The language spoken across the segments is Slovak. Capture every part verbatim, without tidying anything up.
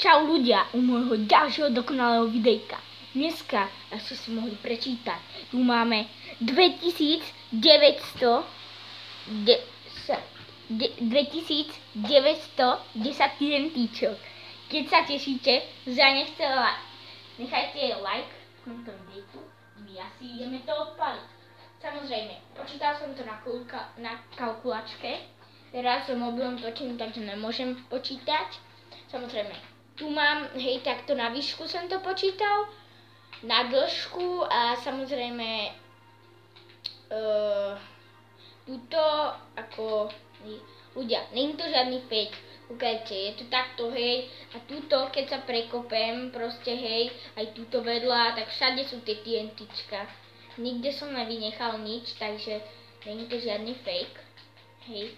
Čau ľudia u môjho ďalšieho dokonalého videjka. Dneska, ak ste si mohli prečítať, tu máme dvetisícdeväťstodesať TNTčok. Keď sa tešíte, zanechajte like. Nechajte like v tomto videjku. My asi ideme to odpaliť. Samozrejme, počítal som to na, kulka, na kalkulačke. Teraz som mobilom točím, takže nemôžem počítať. Samozrejme, tu mám, hej, takto na výšku som to počítal, na dĺžku a samozrejme uh, tuto ako ľudia, není to žiadny fake, kúkajte, je to takto, hej, a tuto, keď sa prekopem, proste, hej, aj tuto vedľa, tak všade sú tie TNTčka. Nikde som nevynechal nič, takže není to žiadny fake, hej.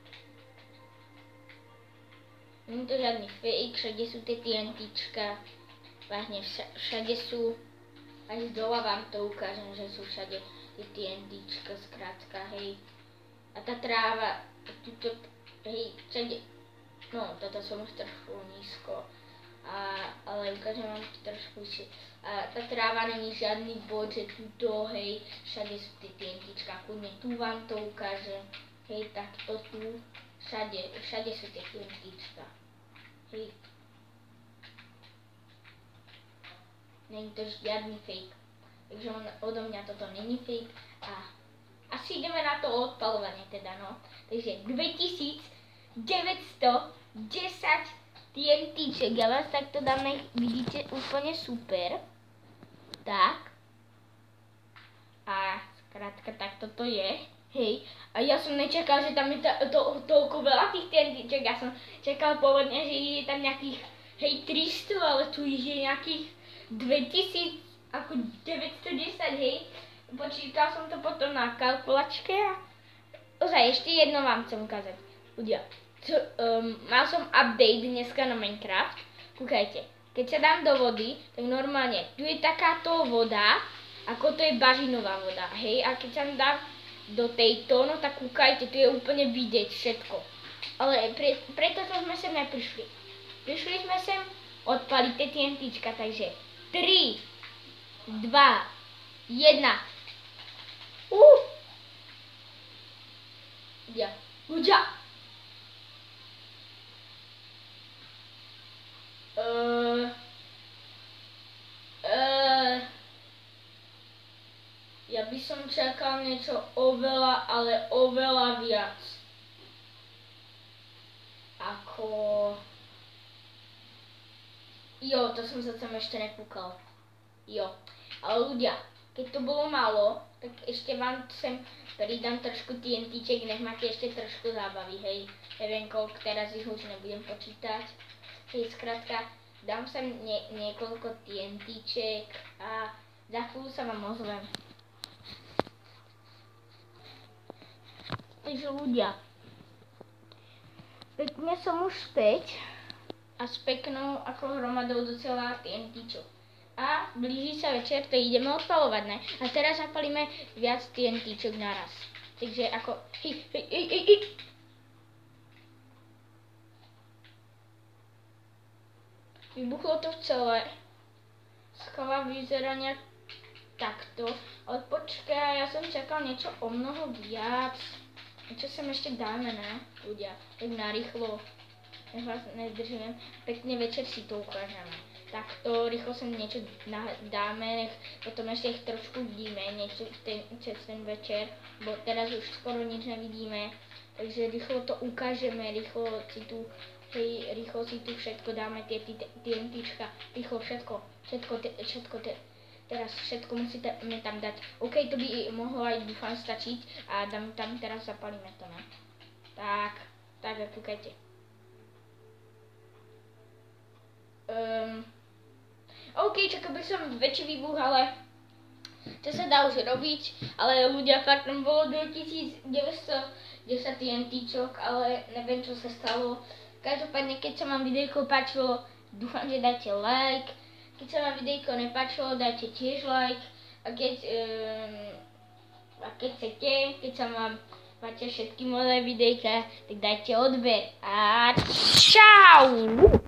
Není to žiadny fake, všade sú tie TNTčka, vážne všade sú, aj z dola vám to ukážem, že sú všade tie TNTčka, skrátka, hej. A tá tráva, tuto, hej, všade, no, toto som už trošku nízko, a, ale ukážem vám to trošku vyššie. A tá tráva není žiadny bod, že tuto, hej, všade sú tie TNTčka, kľudne tu vám to ukážem, hej, takto tu, všade, všade sú tie TNTčka. Hej. Není to žiadny fake. Takže on, odo mňa toto není fake. A asi ideme na to odpalovanie teda, no. Takže dvetisícdeväťstodesať TNTček. Ja vás takto dáme, vidíte, úplne super. Tak. A skrátka takto to je. Hej, a ja som nečakal, že tam je to, to, toľko veľa tých TNTček, ja som čakal pôvodne, že je tam nejakých, hej, tristo, ale tu je nejakých dvetisíc, ako deväťstodesať, hej. Počítal som to potom na kalkulačke a ozaj, ešte jedno vám chcem ukázať. Ľudia, to, um, mal som update dneska na Minecraft, kúkajte, keď sa dám do vody, tak normálne, tu je takáto voda, ako to je bažinová voda, hej, a keď sa dám do tejto, no tak kúkajte, tu je úplne vidieť všetko. Ale pre, preto sme sem neprišli. Prišli sme sem odpaliť tie TNTčka, takže tri, dva, jedna. Uh! Ľudia, ľudia! Uh, uh, Ja by som čakal niečo oveľa, ale oveľa viac. Ako... Jo, to som sa tam ešte nekúkal. Jo. Ale ľudia, keď to bolo málo, tak ešte vám sem pridám trošku TNTček, nech máte ešte trošku zábavy, hej. Neviem koľko, teraz ich už nebudem počítať. Hej, skrátka, dám sem nie, niekoľko TNTček a za chvíľu sa vám ozvem. Takže ľudia, pekne som už späť a s peknou ako hromadou docela TNTčok. A blíži sa večer, to ideme odpalovať, ne? A teraz zapalíme viac TNTčok naraz. Takže ako... Hej, hej, hej, hej, hej. Vybuchlo to celé. Skala vyzerá nejak takto. Ale počkaj, ja som čakal niečo o mnoho viac. Čo sem ešte dáme, ne, ľudia? Tak narýchlo. Nech vás nedržím. Pekne večer si to ukážeme. Takto, rýchlo sem niečo dáme, nech potom ešte ich trošku vidíme, niečo ten, cez ten večer, bo teraz už skoro nič nevidíme. Takže rýchlo to ukážeme, rýchlo si tu, hej, rýchlo si tu všetko dáme, tie TNTčka, rýchlo všetko, všetko, všetko, teraz všetko musíte tam dať. OK, to by mohlo aj dúfam stačiť a dám tam teraz zapalíme to, ne? Tak, tak, kúkajte. Um, OK, čakal by som väčší výbuch, ale to sa dá už robiť, ale ľudia, fakt tam bolo dvetisícdeväťstodesať TNTčok, ale neviem, čo sa stalo. Každopádne, keď sa vám videjko páčilo, dúfam, že dáte like. Keď sa vám videjko nepáčilo, dajte tiež like. A keď, um, a keď chcete, keď sa vám páčia všetky moje videjka, tak dajte odber. A čau!